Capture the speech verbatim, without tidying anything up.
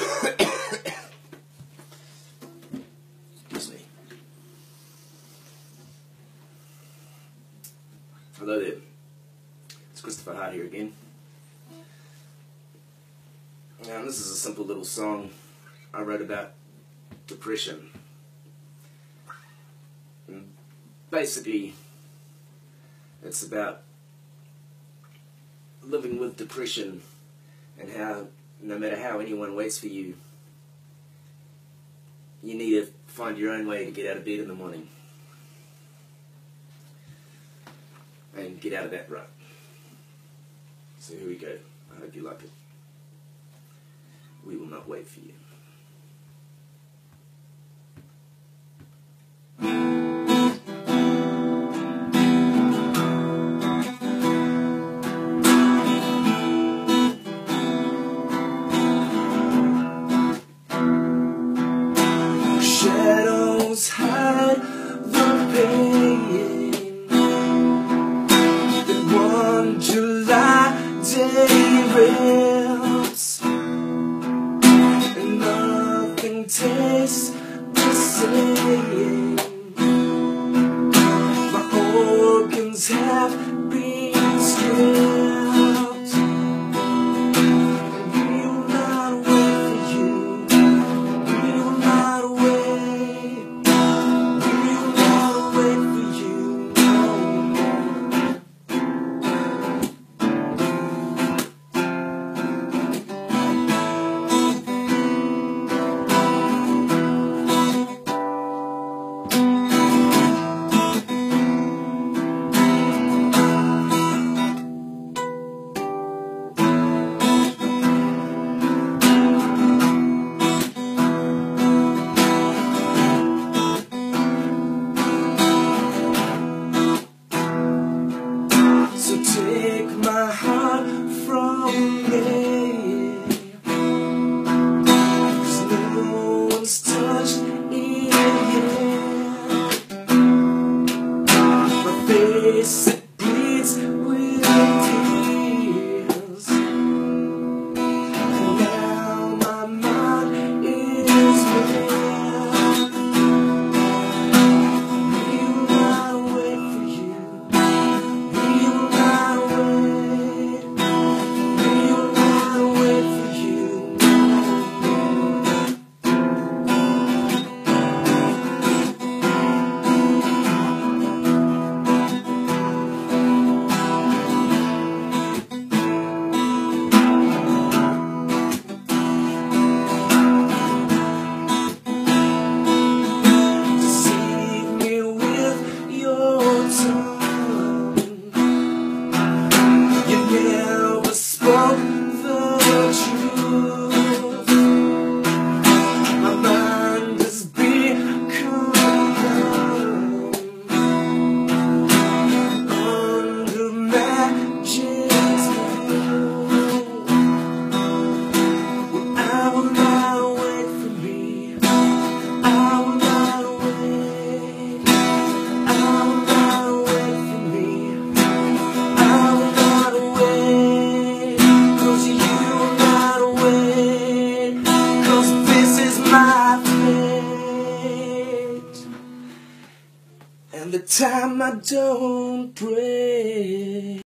Excuse me. Hello there. It's Christopher Hart here again. Now, this is a simple little song I wrote about depression. And basically, it's about living with depression and how no matter how anyone waits for you, you need to find your own way to get out of bed in the morning and get out of that rut. So here we go. I hope you like it. We will not wait for you. Shadows hide the pain that one July day rips, and nothing tastes the same. My organs have been stripped, and we will not wait for you. We will not wait. We will not wait for you. So take my heart from me, 'cause no one's touched it yet. My face, it bleeds with tears, and now my mind is red. We will not wait for you. We will not wait. We will not wait for you. Deceive me with your tongue. You never spoke the truth. My mind has become numb under magic's spell. I will not wait for me. I will not wait. I will not wait for me. I will not wait, 'cause you will not wait, 'cause this is my fate. And the time I don't pray.